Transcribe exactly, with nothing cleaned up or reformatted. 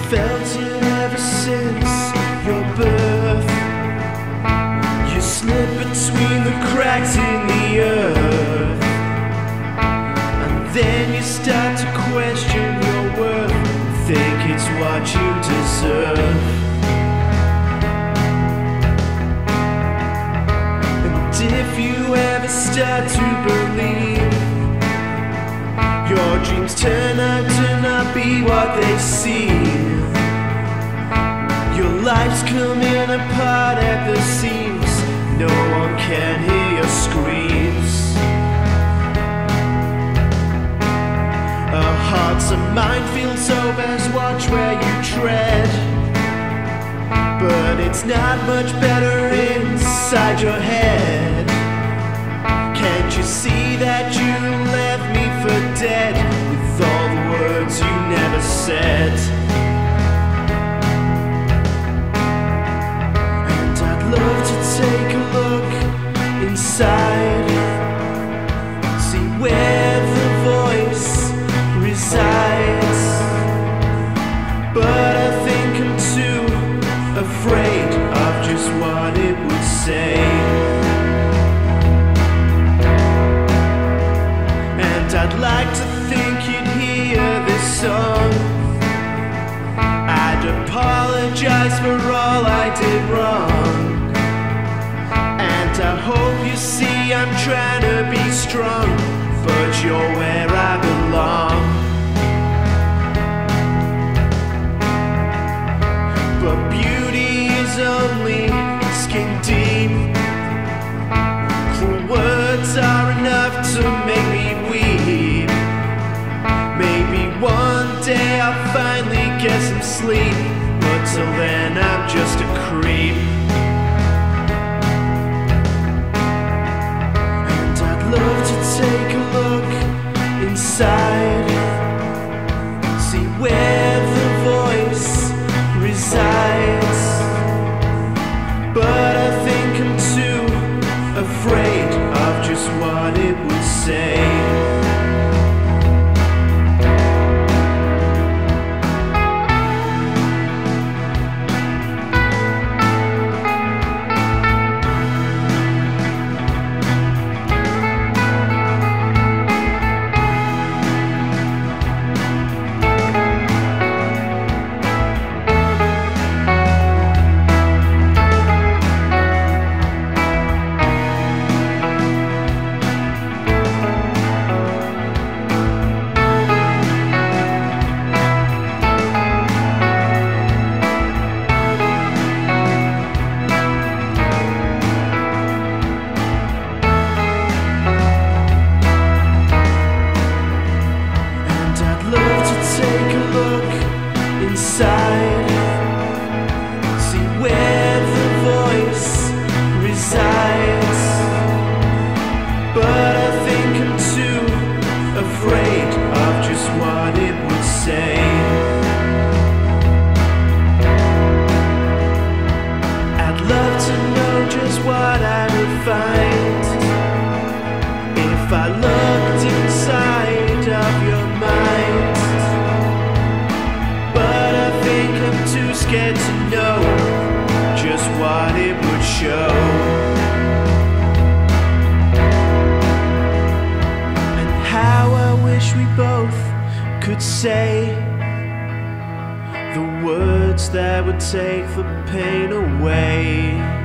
felt it ever since your birth. You slip between the cracks in the earth, and then you start to question your worth, think it's what you deserve. And if you ever start to believe your dreams turn out to not be what they seem, your life's coming apart at the seams, no one can hear your screams. Our hearts and minefields, so best watch where you tread. But it's not much better inside your head. Can't you see that you left me for dead, with all the words you never said? And I'd love to take a look inside, see where the voice resides. But I think I'm too afraid of just what it would say. And I'd like to think you'd hear this song. I'd apologize for all I did wrong, and I hope you see I'm trying to be strong, but you're where I belong. But beauty is only skin deep. Cruel words are enough to make me weep. Maybe one day I'll finally get some sleep, but till then I'm just a creep. And I'd love to take a look inside, see where the voice resides. But I think I'm too afraid of just what it would say. Take a look inside, see where the voice resides. But I think I'm too afraid of just what it would say. I'd love to know just what I would find if I looked inside of your mind. I'm too scared to know just what it would show. And how I wish we both could say the words that would take the pain away.